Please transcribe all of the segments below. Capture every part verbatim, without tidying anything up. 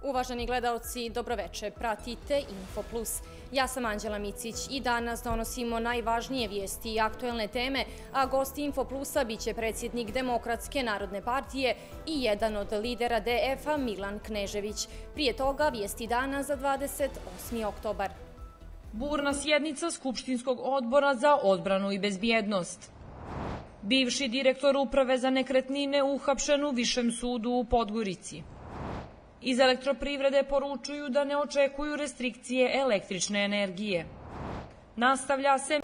Uvaženi gledaoci, dobroveče, pratite Infoplus. Ja sam Anđela Micić i danas donosimo najvažnije vijesti i aktuelne teme, a gosti Infoplusa biće predsjednik Demokratske narodne partije i jedan od lidera D F-a Milan Knežević. Prije toga vijesti dana za dvadeset osmi oktobar. Burna sjednica Skupštinskog odbora za odbranu i bezbjednost. Bivši direktor Uprave za nekretnine uhapšen u Višem sudu u Podgorici. Iz elektroprivrede poručuju da ne očekuju restrikcije električne energije. Nastavlja se...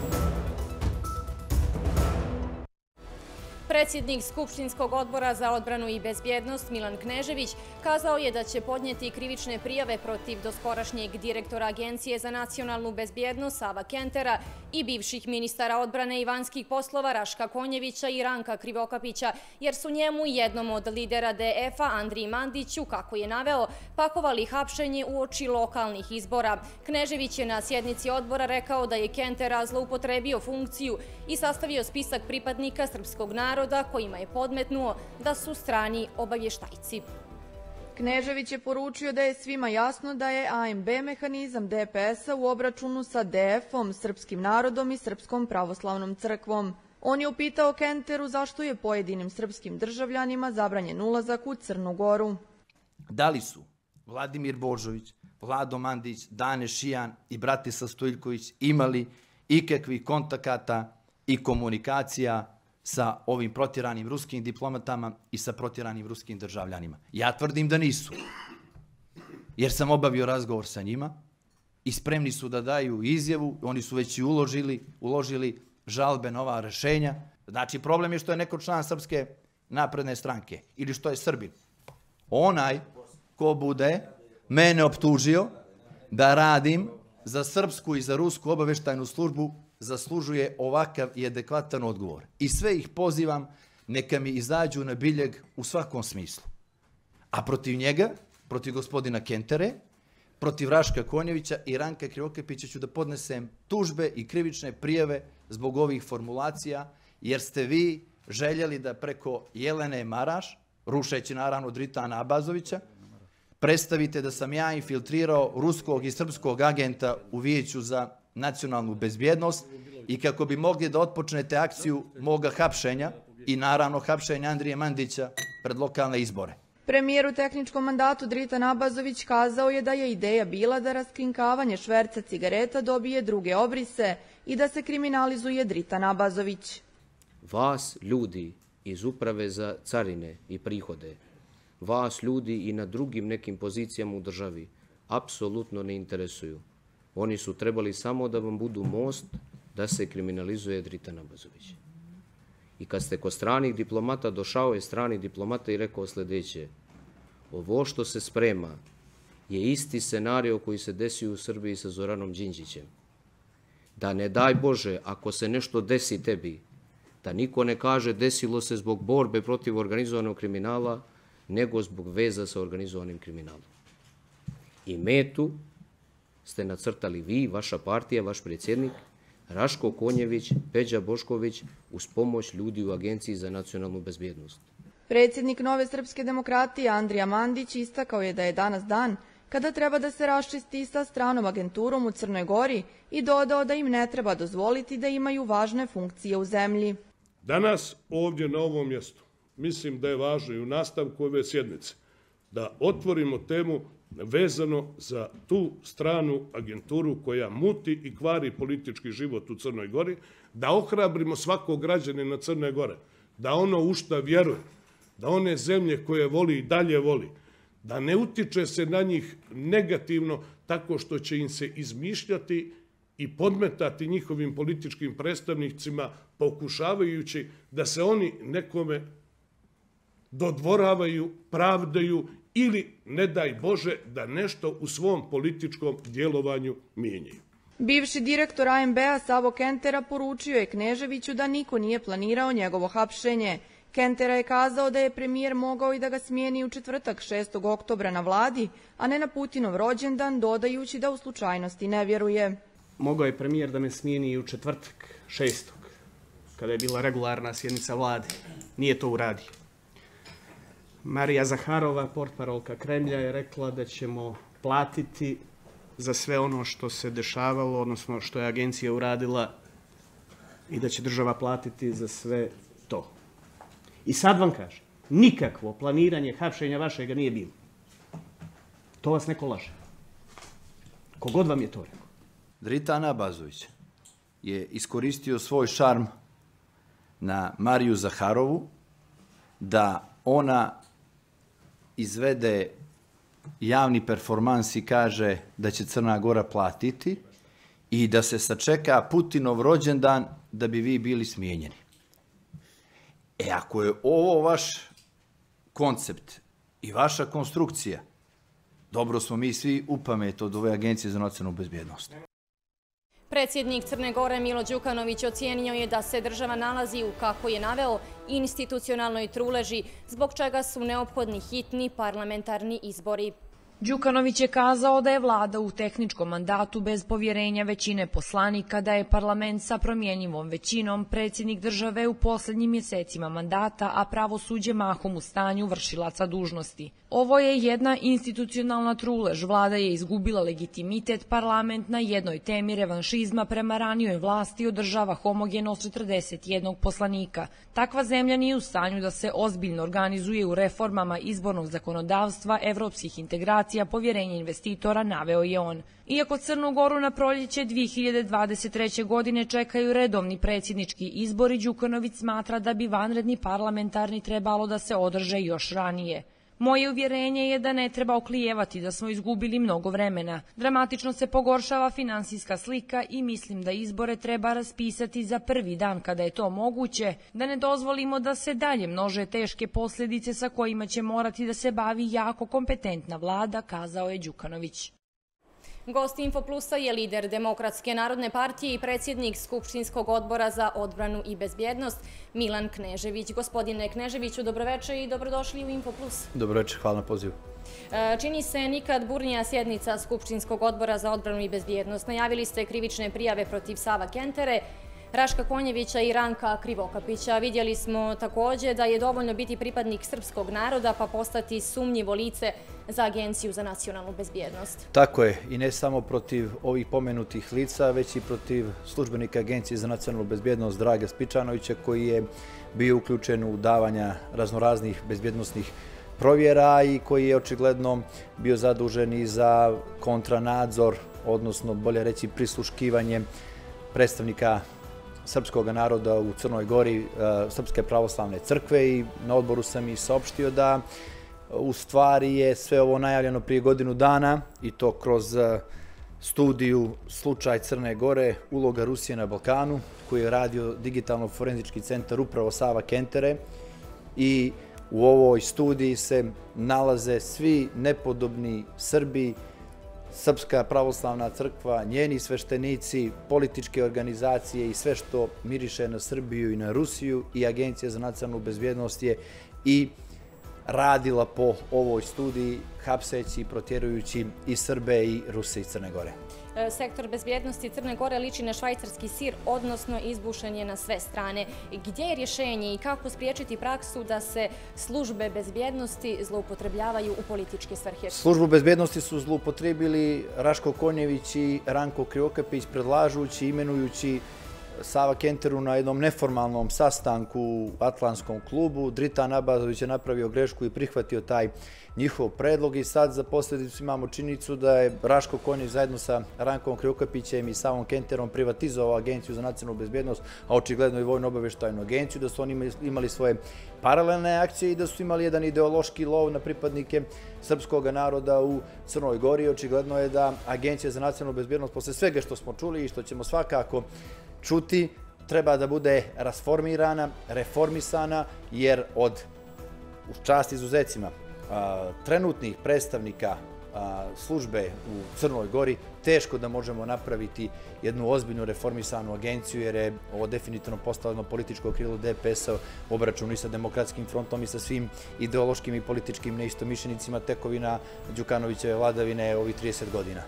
Predsjednik Skupštinskog odbora za odbranu i bezbjednost Milan Knežević kazao je da će podnijeti krivične prijave protiv doskorašnjeg direktora Agencije za nacionalnu bezbjednost Sava Kentera i bivših ministara odbrane i vanjskih poslova Raška Konjevića i Ranka Krivokapića, jer su njemu i jednom od lidera D F-a Andriji Mandiću, kako je naveo, pakovali hapšenje uoči lokalnih izbora. Knežević je na sjednici odbora rekao da je Kentera zloupotrebio funkciju i sastavio spisak pripadnika srpskog naroda kojima je podmetnuo da su strani obavještajci. Knežević je poručio da je svima jasno da je A M B mehanizam D P S-a u obračunu sa D F-om, srpskim narodom i Srpskom pravoslavnom crkvom. On je upitao Kenteru zašto je pojedinim srpskim državljanima zabranjen ulazak u Crnu Goru. Da li su Vladimir Božović, Vlado Mandić, Dane Šijan i Bratislav Stojiljković imali ikakvih kontakata i komunikacija sa ovim protjeranim ruskim diplomatama i sa protjeranim ruskim državljanima? Ja tvrdim da nisu, jer sam obavio razgovor sa njima i spremni su da daju izjavu, oni su već i uložili, uložili žalbe na ova rešenja. Znači, problem je što je neko član Srpske napredne stranke ili što je Srbin. Onaj ko bude mene optužio da radim za srpsku i za rusku obavještajnu službu zaslužuje ovakav i adekvatan odgovor. I sve ih pozivam neka mi izađu na biljeg u svakom smislu. A protiv njega, protiv gospodina Kentere, protiv Raška Konjevića i Ranka Krivokapića ću da podnesem tužbe i krivične prijave zbog ovih formulacija, jer ste vi željeli da preko Jelene Maraš, rušeći naravno Dritana Abazovića, predstavite da sam ja infiltrirao ruskog i srpskog agenta u Vijeću za nacionalnu bezbjednost i kako bi mogli da otpočnete akciju moga hapšenja i naravno hapšenja Andrije Mandića pred lokalne izbore. Premijer u tehničkom mandatu Dritan Abazović kazao je da je ideja bila da raskrinkavanje šverca cigareta dobije druge obrise i da se kriminalizuje Dritan Abazović. Vas, ljudi iz Uprave za carine i prihode, vas, ljudi i na drugim nekim pozicijama u državi, apsolutno ne interesuju. Oni su trebali samo da vam budu most da se kriminalizuje Dritan Abazović. I kad ste kod stranih diplomata, došao je strani diplomata i rekao sljedeće: ovo što se sprema je isti scenario koji se desio u Srbiji sa Zoranom Đinđićem. Da ne daj Bože, ako se nešto desi tebi, da niko ne kaže desilo se zbog borbe protiv organizovanog kriminala, nego zbog veza sa organizovanim kriminalom. I metu ste nacrtali vi, vaša partija, vaš predsjednik, Raško Konjević, Peđa Bošković, uz pomoć ljudi u Agenciji za nacionalnu bezbjednost. Predsjednik Nove srpske demokratije Andrija Mandić istakao je da je danas dan kada treba da se raščisti sa stranom agenturom u Crnoj Gori i dodao da im ne treba dozvoliti da imaju važne funkcije u zemlji. Danas ovdje na ovom mjestu mislim da je važno i u nastavku ove sjednice da otvorimo temu vezano za tu stranu agenturu koja muti i kvari politički život u Crnoj Gori, da ohrabrimo svakog građanina Crne Gore, da ono u šta vjeruje, da one zemlje koje voli i dalje voli, da ne utiče se na njih negativno tako što će im se izmišljati i podmetati njihovim političkim predstavnicima, pokušavajući da se oni nekome dodvoravaju, pravdaju ili, ne daj Bože, da nešto u svom političkom djelovanju mijenjaju. Bivši direktor A M B-a Savo Kentera poručio je Kneževiću da niko nije planirao njegovo hapšenje. Kentera je kazao da je premijer mogao i da ga smijeni u četvrtak šestog oktobra na vladi, a ne na Putinov rođendan, dodajući da u slučajnosti ne vjeruje. Mogao je premijer da me smijeni i u četvrtak šestog, kada je bila regularna sjednica vlade. Nije to uradio. Marija Zaharova, portparolka Kremlja, je rekla da ćemo platiti za sve ono što se dešavalo, odnosno što je agencija uradila i da će država platiti za sve to. I sad vam kažem, nikakvo planiranje hapšenja vašega nije bilo. To vas neko laže. Kogod vam je to rekao. Dritan Abazović je iskoristio svoj šarm na Mariju Zaharovu da ona izvede javni performans i kaže da će Crna Gora platiti i da se sačeka Putinov rođendan da bi vi bili smijenjeni. E, ako je ovo vaš koncept i vaša konstrukcija, dobro smo mi svi u pamet od ove Agencije za nacionalnu bezbjednost. Predsjednik Crne Gore Milo Đukanović ocijenio je da se država nalazi u, kako je naveo, institucionalnoj truleži, zbog čega su neophodni hitni parlamentarni izbori. Đukanović je kazao da je vlada u tehničkom mandatu bez povjerenja većine poslanika, da je parlament sa promjenjivom većinom, predsjednik države u posljednjim mjesecima mandata, a pravosuđe mahom u stanju vršilaca dužnosti. Ovo je jedna institucionalna trulež, vlada je izgubila legitimitet, parlament na jednoj temi revanšizma prema ranijoj vlasti održava homogenost četrdeset jednog poslanika. Takva zemlja nije u stanju da se ozbiljno organizuje u reformama izbornog zakonodavstva, evropskih integracija, povjerenje investitora, naveo je on. Iako Crnu Goru na proljeće dvije hiljade dvadeset treće. godine čekaju redovni predsjednički izbori, Đukanović smatra da bi vanredni parlamentarni trebalo da se održe još ranije. Moje uvjerenje je da ne treba oklijevati, da smo izgubili mnogo vremena. Dramatično se pogoršava finansijska slika i mislim da izbore treba raspisati za prvi dan kada je to moguće, da ne dozvolimo da se dalje množe teške posljedice sa kojima će morati da se bavi jako kompetentna vlada, kazao je Đukanović. Gost Infoplusa je lider Demokratske narodne partije i predsjednik Skupštinskog odbora za odbranu i bezbjednost Milan Knežević. Gospodine Kneževiću, dobroveče i dobrodošli u Infoplus. Dobroveče, hvala na pozivu. Čini se nikad burnija sjednica Skupštinskog odbora za odbranu i bezbjednost. Najavili ste krivične prijave protiv Sava Kentere, Raška Konjevića i Ranka Krivokapića. Vidjeli smo također da je dovoljno biti pripadnik srpskog naroda pa postati sumnjivo lice za Agenciju za nacionalnu bezbjednost. Tako je, i ne samo protiv ovih pomenutih lica, već i protiv službenika Agencije za nacionalnu bezbjednost Draga Spičanovića, koji je bio uključen u davanja raznoraznih bezbjednostnih provjera i koji je očigledno bio zadužen i za kontranadzor, odnosno bolje reći prisluškivanje predstavnika srpskog naroda u Crnoj Gori, Srpske pravoslavne crkve, i na odboru sam i saopštio da u stvari je sve ovo najavljeno prije godinu dana i to kroz studiju Slučaj Crne Gore, uloga Rusije na Balkanu, koji je radio Digitalno forenzički centar upravo Sava Kentere, i u ovoj studiji se nalaze svi nepodobni Srbi, Srpska pravoslavna crkva, njeni sveštenici, političke organizacije i sve što miriše na Srbiju i na Rusiju, i Agencija za nacionalnu bezbjednost je i radila po ovoj studiji, hapseći i protjerujući i Srbe i Ruse iz Crne Gore. Sektor bezbjednosti Crne Gore liči na švajcarski sir, odnosno izbušen je na sve strane. Gdje je rješenje i kako spriječiti praksu da se službe bezbjednosti zloupotrebljavaju u političke svrhe? Službu bezbjednosti su zloupotrebili Raško Konjević i Ranko Krivokapić, predlažući, imenujući Sava Kenteru na jednom neformalnom sastanku u Atlantskom klubu. Dritan Abazović je napravio grešku i prihvatio taj njihov predlog, i sad za posljedicu imamo činjenicu da je Raško Konjević zajedno sa Rankom Krivokapićem i Savom Kenterom privatizovao Agenciju za nacionalnu bezbjednost, a očigledno i Vojno-obavještajnu agenciju, da su oni imali svoje paralelne akcije i da su imali jedan ideološki lov na pripadnike srpskog naroda u Crnoj Gori. Očigledno je da Agencija za nacionalnu bezbjednost, posle svega što smo čuli i što ćemo svakako čuti, treba da bude rasformirana, reformisana, jer od, u čast izuzecima, trenutnih predstavnika službe u Crnoj Gori teško da možemo napraviti jednu ozbiljnu reformisanu agenciju, jer je ovo definitivno postalo političko krilo D P S-a u obračunu i sa Demokratskim frontom i sa svim ideološkim i političkim neistomišljenicima tekovina Đukanovićeve vladavine ovih trideset godina.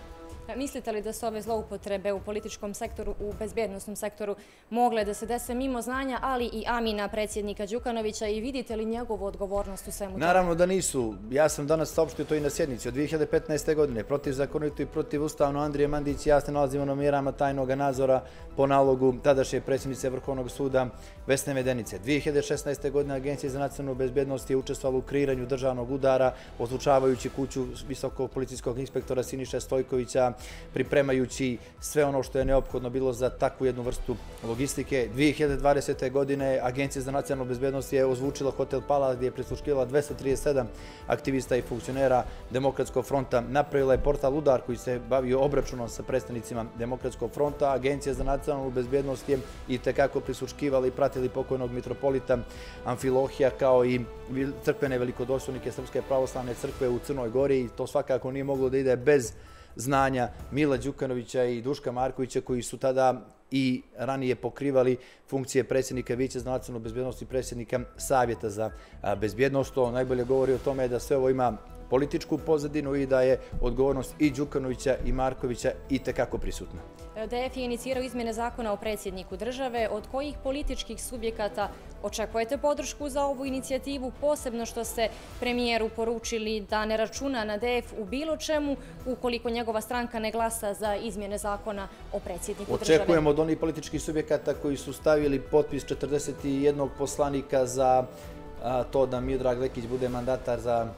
Mislite li da su ove zloupotrebe u političkom sektoru, u bezbjednostnom sektoru mogle da se dese mimo znanja, ali i amina predsjednika Đukanovića i vidite li njegovu odgovornost u svemu tome? Naravno da nisu. Ja sam danas saopštio to i na sjednici. Od dvije hiljade petnaeste. godine protivzakonito i protivustavno Andrije Mandić i ja se nalazimo na mjerama tajnog nadzora po nalogu tadašnje predsjednice Vrhovnog suda Vesne Medenice. dvije hiljade šesnaeste. godine Agencija za nacionalnu bezbjednost je učestvovala u kreiranju državnog udara, ozvučavajući kuću visokog policijskog inspektora Siniše Stojkovića, pripremajući sve ono što je neophodno bilo za takvu jednu vrstu logistike. dvije hiljade dvadesete. godine Agencija za nacionalnu bezbjednost je ozvučila hotel Palace gdje je prisluškivala dvesta trideset sedam aktivista i funkcionera Demokratskog fronta. Napravila je portal Udar koji se bavio obračunom sa predstavnicima Demokratskog fronta. Agencija za nacionalnu bezbjednost je i tekako prisluškivala i pratili pokojnog mitropolita Amfilohija kao i crkvene velikodostojnike Srpske pravoslavne crkve u Crnoj Gori i to svakako nije moglo da ide bez znanja Mila Đukanovića i Duška Markovića koji su tada i ranije pokrivali funkcije predsjednika Vijeća za nacionalnu bezbjednost i predsjednika Savjeta za bezbjednost. To najbolje govori o tome da sve ovo ima političku pozadinu i da je odgovornost i Đukanovića i Markovića i tekako prisutna. D F je inicirao izmjene zakona o predsjedniku države. Od kojih političkih subjekata očekujete podršku za ovu inicijativu, posebno što ste premijeru poručili da ne računa na D F u bilo čemu ukoliko njegova stranka ne glasa za izmjene zakona o predsjedniku države? Očekujemo od onih političkih subjekata koji su stavili potpis četrdeset jednog poslanika za to da Miodrag Lekić bude mandatar za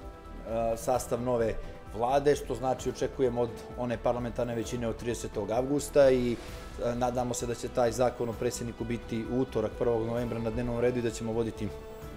sastav nove vlade, što znači očekujemo od one parlamentarne većine od tridesetog avgusta i nadamo se da će taj zakon o predsjedniku biti u utorak prvog novembra na dnevnom redu i da ćemo voditi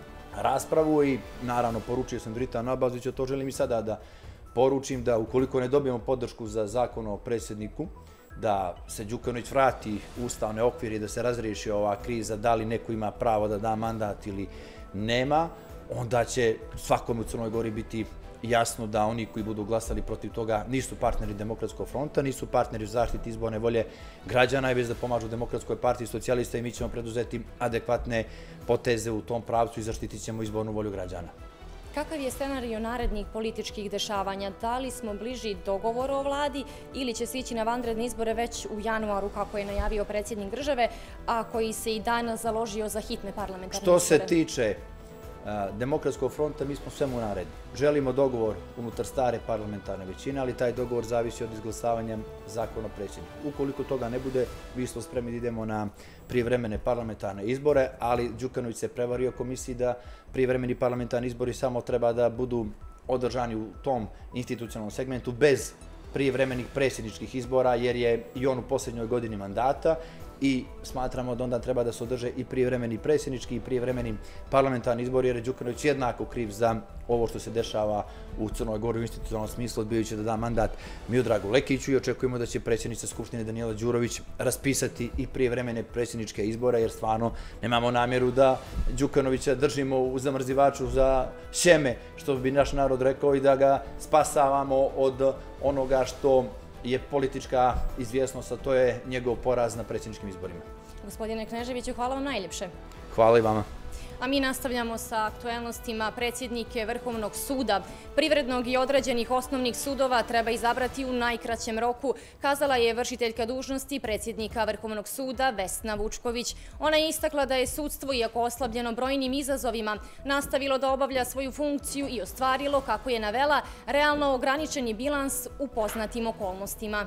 raspravu i naravno poručio sam Dritanu Abaziću, to želim i sada da poručim da ukoliko ne dobijemo podršku za zakon o predsjedniku, da se Đukanović vrati u ustavne okvire i da se razriješi ova kriza, da li neko ima pravo da da mandat ili nema, onda će svakome u Crnoj Gori biti jasno da oni koji budu glasali protiv toga nisu partneri Demokratskog fronta, nisu partneri u zaštiti izborne volje građana i već da pomažu Demokratskoj partiji socijalista i mi ćemo preduzeti adekvatne poteze u tom pravcu i zaštitit ćemo izbornu volju građana. Kakav je scenario narednih političkih dešavanja? Da li smo bliži dogovoru o vladi ili će se ići na vanredne izbore već u januaru, kako je najavio predsjednik države, a koji se i danas založio za hitne parlamentarne izbore? Što se tiče Demokratskog fronta, mi smo svemu naredni. Želimo dogovor unutar stare parlamentarne većine, ali taj dogovor zavisi od izglasavanja zakona o predsjedniku. Ukoliko toga ne bude, mi smo spremni da idemo na prijevremene parlamentarne izbore, ali Đukanović se prevario komisiji da prijevremeni parlamentarni izbori samo treba da budu održani u tom institucionalnom segmentu bez prijevremenih predsjedničkih izbora, jer je i on u posljednjoj godini mandata i smatramo da onda treba da se održe i prijevremeni predsjednički i prijevremeni parlamentarni izbori, jer je Đukanović jednako kriv za ovo što se dešava u Crnoj Gori u institucionalnom smislu, odbijajući da da mandat Miodragu Lekiću i očekujemo da će predsjednica Skupštine Danijela Đurović raspisati i prijevremene predsjedničke izbore, jer stvarno nemamo namjeru da Đukanovića držimo u zamrzivaču za šeme, što bi naš narod rekao, i da ga spasavamo od onoga što je politička izvjesnost, a to je njegov poraz na predsjedničkim izborima. Gospodine Kneževiću, hvala vam najljepše. Hvala i vama. A mi nastavljamo sa aktuelnostima. Predsjednike Vrhovnog suda, privrednog i određenih osnovnih sudova treba izabrati u najkraćem roku, kazala je vršiteljka dužnosti predsjednika Vrhovnog suda Vesna Vučković. Ona je istakla da je sudstvo, iako oslabljeno brojnim izazovima, nastavilo da obavlja svoju funkciju i ostvarilo, kako je navela, realno ograničeni bilans u poznatim okolnostima.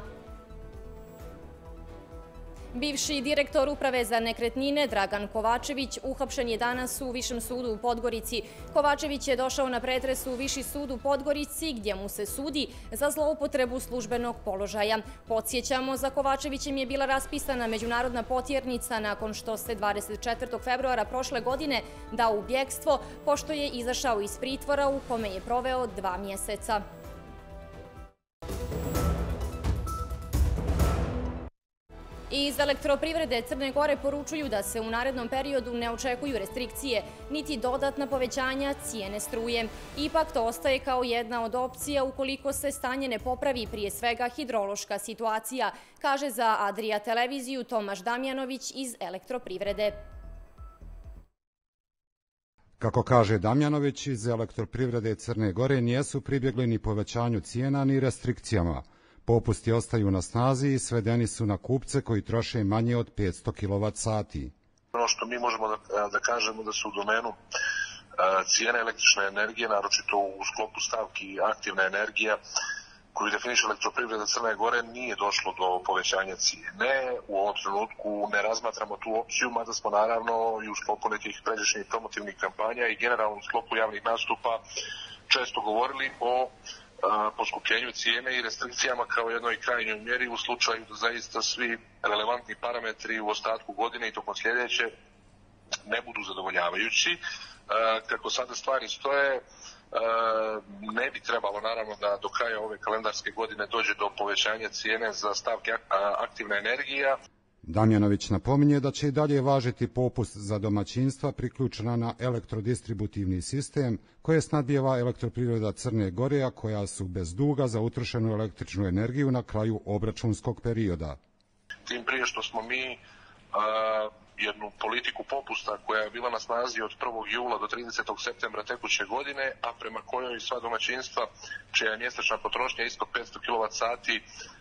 Bivši direktor Uprave za nekretnine Dragan Kovačević uhapšen je danas u Višem sudu u Podgorici. Kovačević je došao na pretres u Viši sud u Podgorici gdje mu se sudi za zloupotrebu službenog položaja. Podsjećamo, za Kovačevićem je bila raspisana međunarodna potjernica nakon što se dvadeset četvrtog februara prošle godine dao u bjekstvo, pošto je izašao iz pritvora u kome je proveo dva mjeseca. Iz Elektroprivrede Crne Gore poručuju da se u narednom periodu ne očekuju restrikcije, niti dodatna povećanja cijene struje. Ipak to ostaje kao jedna od opcija ukoliko se stanje ne popravi, prije svega hidrološka situacija, kaže za Adria televiziju Tomaš Damjanović iz Elektroprivrede. Kako kaže Damjanović, iz Elektroprivrede Crne Gore nijesu pribjegli ni povećanju cijena ni restrikcijama. Popusti ostaju na snazi i svedeni su na kupce koji troše manje od petsto kilovat sati. Ono što mi možemo da, da kažemo da su u domenu cijene električne energije, naročito u sklopu stavki aktivna energija, koju definiše Elektroprivreda Crne Gore, nije došlo do povećanja cijene. U ovom trenutku ne razmatramo tu opciju, mada smo naravno i u sklopu nekih pređašnjih promotivnih kampanja i generalno u sklopu javnih nastupa često govorili o a, poskupljenju cijene i restrikcijama kao jednoj krajnjoj mjeri u slučaju da zaista svi relevantni parametri u ostatku godine i tokom sljedeće ne budu zadovoljavajući. A, kako sada stvari stoje, ne bi trebalo naravno da do kraja ove kalendarske godine dođe do povećanja cijene za stavke aktivna energija. Damjanović napominje da će i dalje važiti popust za domaćinstva priključena na elektrodistributivni sistem koje snabdijeva Elektroprivreda Crne Gore, a koja su bez duga za utrošenu električnu energiju na kraju obračunskog perioda. Tim prije što smo mi a, jednu politiku popusta koja je bila na snazi od prvog jula do tridesetog septembra tekuće godine, a prema kojoj sva domaćinstva čija je mjesečna potrošnja ispod petsto kilovat sati,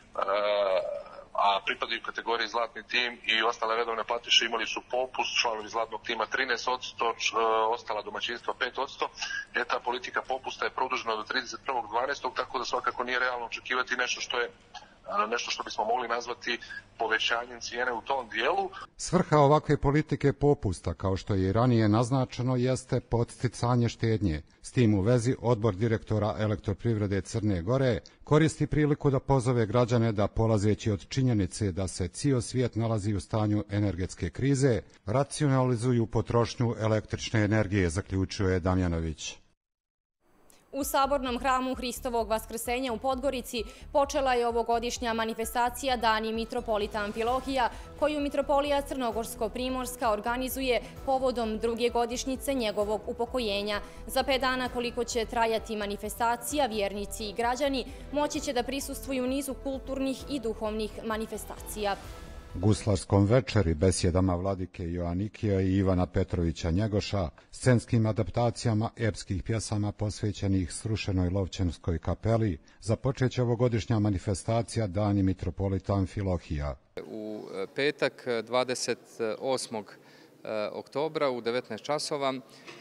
a pripadaju kategoriji Zlatni tim i ostale redovne platiše imali su popust, članovi Zlatnog tima trinaest posto, ostala domaćinstva pet posto. E, ta politika popusta je produžena do trideset prvog dvanaestog, tako da svakako nije realno očekivati nešto što je nešto što bismo mogli nazvati povećanjem cijene u tom dijelu. Svrha ovakve politike popusta, kao što je i ranije naznačeno, jeste podsticanje štednje. S tim u vezi Odbor direktora Elektroprivrede Crne Gore koristi priliku da pozove građane da, polazeći od činjenice da se cijel svijet nalazi u stanju energetske krize, racionalizuju potrošnju električne energije, zaključuje Damjanović. U Sabornom hramu Hristovog vaskrsenja u Podgorici počela je ovogodišnja manifestacija Dani mitropolita Amfilohija, koju Mitropolija Crnogorsko-Primorska organizuje povodom druge godišnjice njegovog upokojenja. Za pet dana koliko će trajati manifestacija, vjernici i građani moći će da prisustvuju nizu kulturnih i duhovnih manifestacija. Guslarskom večeri, besjedama vladike Joanikija i Ivana Petrovića Njegoša, scenskim adaptacijama epskih pjesama posvećenih srušenoj Lovćenskoj kapeli, započeće ovogodišnja manifestacija Dani mitropolita Amfilohija. U petak dvadeset osmog oktobra u devetnaest časova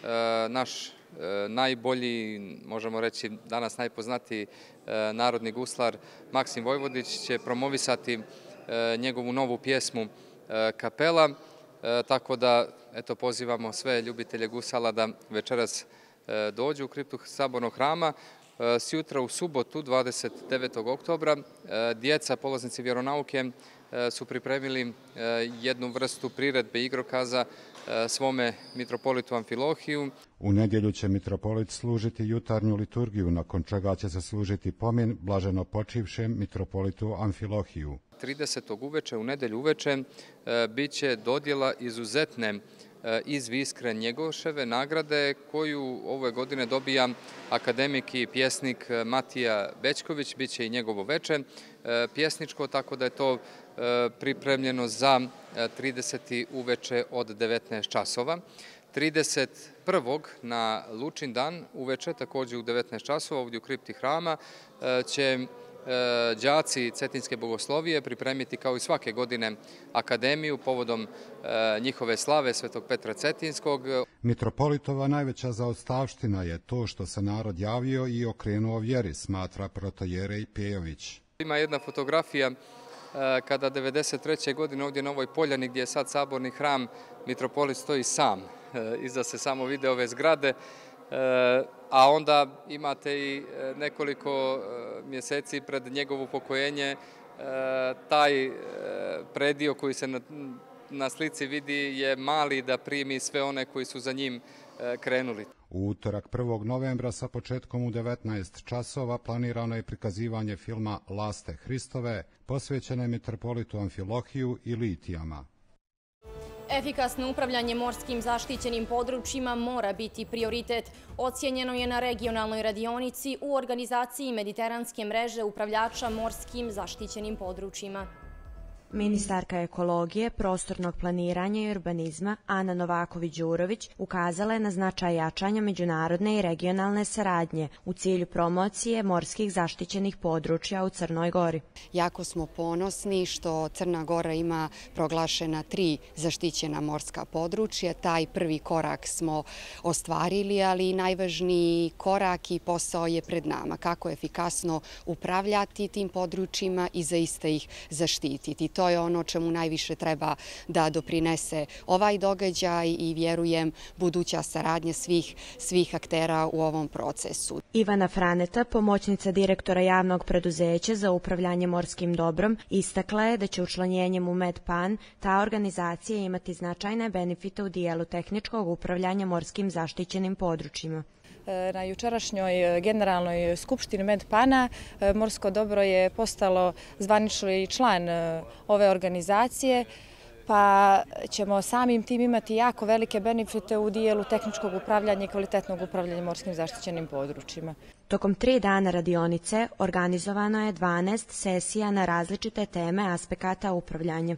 naš najbolji, možemo reći danas najpoznatiji narodni guslar Maksim Vojvodić će promovisati njegovu novu pjesmu Kapela, tako da eto, pozivamo sve ljubitelje gusala da večeras dođu u kriptu Sabornog hrama. Sjutra u subotu, dvadeset devetog oktobra, djeca, polaznici vjeronauke, su pripremili jednu vrstu priredbe i igrokaza svome mitropolitu Amfilohiju. U nedjelju će mitropolit služiti jutarnju liturgiju, nakon čega će se služiti pomen blaženo počivšem mitropolitu Amfilohiju. tridesetog uveče, u nedjelju uveče, bit će dodjela izuzetne iz Viskre Njegoševe nagrade koju ove godine dobija akademik i pjesnik Matija Bećković, bit će i njegovo veče pjesničko, tako da je to pripremljeno za trideseti uveče od devetnaest časova. trideset prvog na Lučin dan uveče, također u devetnaest časova, ovdje u kripti hrama, će đaci Cetinske bogoslovije pripremiti kao i svake godine akademiju povodom njihove slave Svetog Petra Cetinskog. Mitropolitova najveća zaostavština je to što se narod javio i okrenuo vjeri, smatra protojerej Pejović. Ima jedna fotografija kada devedeset treće godine ovdje na ovoj poljani gdje je sad Saborni hram, mitropolit stoji sam. Iza se samo vide ove zgrade, a onda imate i nekoliko mjeseci pred njegovo upokojenje taj predio koji se na, na slici vidi je mali da primi sve one koji su za njim krenuli. U utorak prvog novembra sa početkom u devetnaest časova planirano je prikazivanje filma Laste Hristove posvećene mitropolitu Amfilohiju i litijama. Efikasno upravljanje morskim zaštićenim područjima mora biti prioritet. Ocijenjeno je na regionalnoj radionici u organizaciji Mediteranske mreže upravljača morskim zaštićenim područjima. Ministarka ekologije, prostornog planiranja i urbanizma Ana Novaković-Đurović ukazala je na značaj jačanja međunarodne i regionalne saradnje u cilju promocije morskih zaštićenih područja u Crnoj Gori. Jako smo ponosni što Crna Gora ima proglašena tri zaštićena morska područja. Taj prvi korak smo ostvarili, ali i najvažniji korak i posao je pred nama. Kako efikasno upravljati tim područjima i zaista ih zaštititi. To je ono čemu najviše treba da doprinese ovaj događaj i vjerujem buduća saradnja svih, svih aktera u ovom procesu. Ivana Franeta, pomoćnica direktora javnog preduzeća za upravljanje morskim dobrom, istakla je da će učlanjenjem u Medpan ta organizacija imati značajne benefite u dijelu tehničkog upravljanja morskim zaštićenim područjima. Na jučerašnjoj generalnoj skupštini Medpana morsko dobro je postalo zvanični član ove organizacije, pa ćemo samim tim imati jako velike benefite u dijelu tehničkog upravljanja i kvalitetnog upravljanja morskim zaštićenim područjima. Tokom tri dana radionice organizovano je dvanaest sesija na različite teme aspekata upravljanja.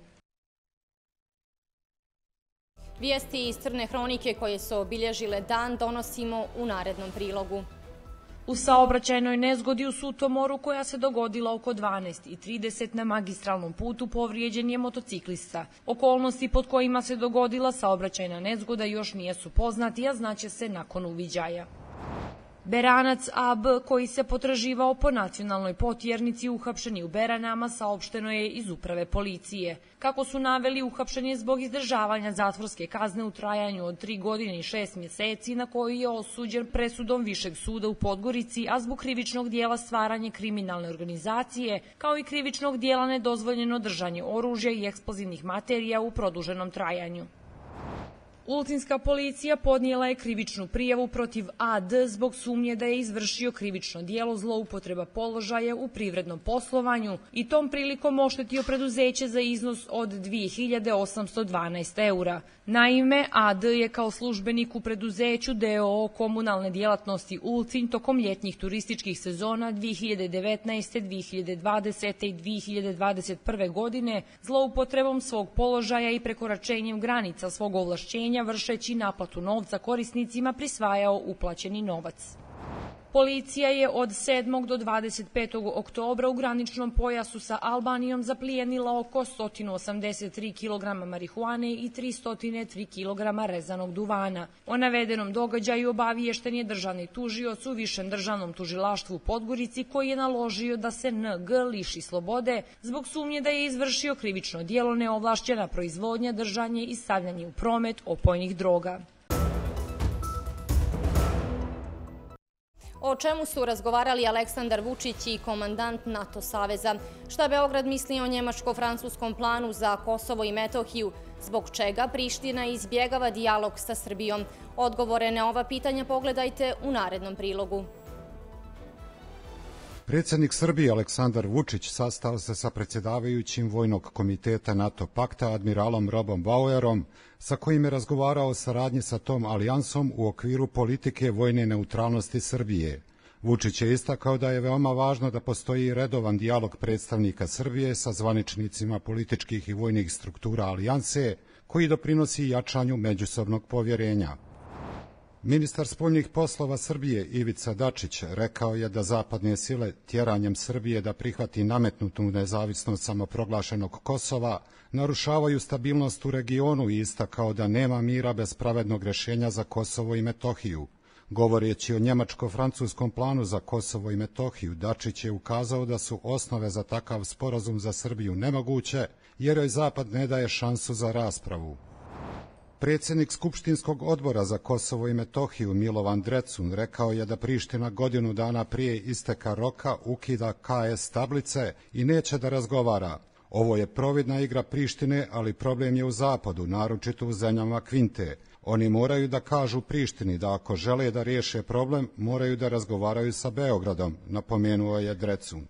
Vijesti iz Crne hronike koje su obilježile dan donosimo u narednom prilogu. U saobraćajnoj nezgodi u Sutomoru koja se dogodila oko dvanaest i trideset na magistralnom putu povrijeđen je motociklista. Okolnosti pod kojima se dogodila saobraćajna nezgoda još nisu poznati, a znaće se nakon uviđaja. Beranac A B koji se potraživao po nacionalnoj potjernici uhapšen je u Beranama, saopšteno je iz uprave policije. Kako su naveli, uhapšen je zbog izdržavanja zatvorske kazne u trajanju od tri godine i šest mjeseci na koju je osuđen presudom Višeg suda u Podgorici, a zbog krivičnog dijela stvaranje kriminalne organizacije, kao i krivičnog dijela nedozvoljeno držanje oružja i eksplozivnih materija u produženom trajanju. Ulcinska policija podnijela je krivičnu prijavu protiv A D zbog sumnje da je izvršio krivično dijelo zloupotreba položaja u privrednom poslovanju i tom prilikom oštetio preduzeće za iznos od dvije hiljade osamsto dvanaest eura. Naime, A D je kao službenik u preduzeću D O O komunalne djelatnosti Ulcinj tokom ljetnjih turističkih sezona dvije hiljade devetnaeste. dvije hiljade dvadesete. i dvije hiljade dvadeset prve. godine zloupotrebom svog položaja i prekoračenjem granica svog ovlašćenja vršeći naplatu novca korisnicima prisvajao uplaćeni novac. Policija je od sedmog do dvadeset petog oktobra u graničnom pojasu sa Albanijom zaplijenila oko sto osamdeset tri kilograma marihuane i tristo tri kilograma rezanog duvana. O navedenom događaju obaviješten je državni tužioc u Višem državnom tužilaštvu u Podgorici koji je naložio da se N G liši slobode zbog sumnje da je izvršio krivično djelo neovlašćena proizvodnja, držanje i stavljanje u promet opojnih droga. O čemu su razgovarali Aleksandar Vučić i komandant NATO saveza? Šta Beograd misli o njemačko-francuskom planu za Kosovo i Metohiju? Zbog čega Priština izbjegava dijalog sa Srbijom? Odgovore na ova pitanja pogledajte u narednom prilogu. Predsjednik Srbije Aleksandar Vučić sastao se sa predsjedavajućim Vojnog komiteta NATO pakta admiralom Robom Bauerom, sa kojim je razgovarao o saradnji sa tom alijansom u okviru politike vojne neutralnosti Srbije. Vučić je istakao da je veoma važno da postoji redovan dijalog predstavnika Srbije sa zvaničnicima političkih i vojnih struktura alijanse, koji doprinosi jačanju međusobnog povjerenja. Ministar spoljnih poslova Srbije Ivica Dačić rekao je da zapadne sile tjeranjem Srbije da prihvati nametnutu nezavisnost samoproglašenog Kosova narušavaju stabilnost u regionu i istakao da nema mira bez pravednog rješenja za Kosovo i Metohiju. Govoreći o njemačko-francuskom planu za Kosovo i Metohiju, Dačić je ukazao da su osnove za takav sporazum za Srbiju nemoguće, jer joj Zapad ne daje šansu za raspravu. Predsjednik Skupštinskog odbora za Kosovo i Metohiju Milovan Drecun rekao je da Priština godinu dana prije isteka roka ukida K S tablice i neće da razgovara. Ovo je providna igra Prištine, ali problem je u zapadu, naročito u zemljama Kvinte. Oni moraju da kažu Prištini da ako žele da riješe problem, moraju da razgovaraju sa Beogradom, napomenuo je Drecun.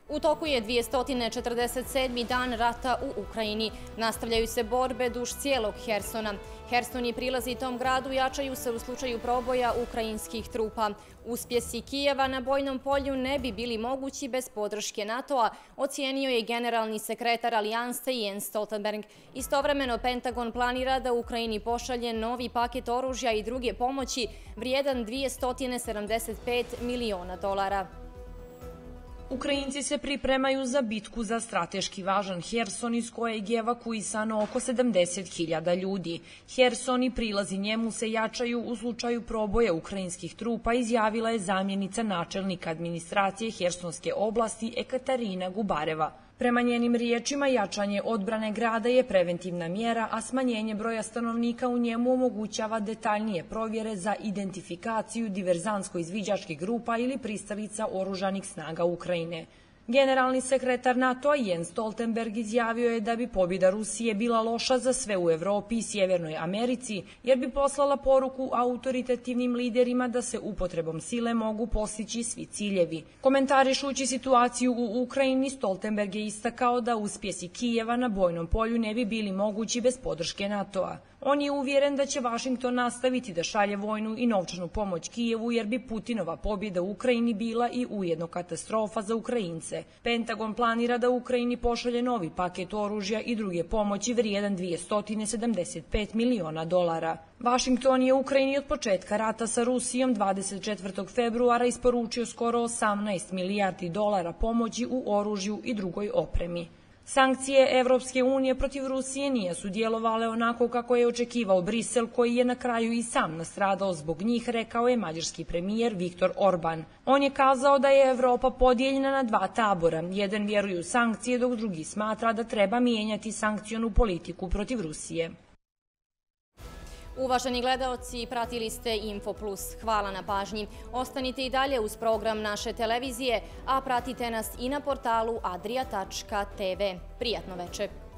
U toku je dvjesto četrdeset sedmi dan rata u Ukrajini. Nastavljaju se borbe duž cijelog Hersona. Herson i prilazi tom gradu jačaju se u slučaju proboja ukrajinskih trupa. Uspjesi Kijeva na bojnom polju ne bi bili mogući bez podrške NATO-a, ocijenio je generalni sekretar Alijanse Jens Stoltenberg. Istovremeno Pentagon planira da Ukrajini pošalje novi paket oružja i druge pomoći vrijedan dvjesto sedamdeset pet miliona dolara. Ukrajinci se pripremaju za bitku za strateški važan Herson iz kojeg je evakuisano oko sedamdeset hiljada ljudi. Herson i prilazi njemu se jačaju u slučaju proboja ukrajinskih trupa, izjavila je zamjenica načelnika administracije Hersonske oblasti Ekaterina Gubareva. Prema njenim riječima, jačanje odbrane grada je preventivna mjera, a smanjenje broja stanovnika u njemu omogućava detaljnije provjere za identifikaciju diverzantsko-izviđačkih grupa ili pristalica oružanih snaga Ukrajine. Generalni sekretar NATO-a Jens Stoltenberg izjavio je da bi pobjeda Rusije bila loša za sve u Evropi i Sjevernoj Americi, jer bi poslala poruku autoritativnim liderima da se upotrebom sile mogu postići svi ciljevi. Komentarišući situaciju u Ukrajini, Stoltenberg je istakao da uspjesi Kijeva na bojnom polju ne bi bili mogući bez podrške NATO-a. On je uvjeren da će Vašington nastaviti da šalje vojnu i novčanu pomoć Kijevu, jer bi Putinova pobjeda u Ukrajini bila i ujedno katastrofa za Ukrajince. Pentagon planira da Ukrajini pošalje novi paket oružja i druge pomoći vrijedan dvjesto sedamdeset pet miliona dolara. Vašington je Ukrajini od početka rata sa Rusijom dvadeset četvrtog februara isporučio skoro osamnaest milijardi dolara pomoći u oružju i drugoj opremi. Sankcije Evropske unije protiv Rusije nisu djelovale onako kako je očekivao Brisel, koji je na kraju i sam nastradao zbog njih, rekao je mađarski premijer Viktor Orban. On je kazao da je Evropa podijeljena na dva tabora. Jedan vjeruje u sankcije, dok drugi smatra da treba mijenjati sankcionu politiku protiv Rusije. Uvaženi gledaoci, pratili ste Info Plus. Hvala na pažnji. Ostanite i dalje uz program naše televizije, a pratite nas i na portalu adria tačka tv. Prijatno večer.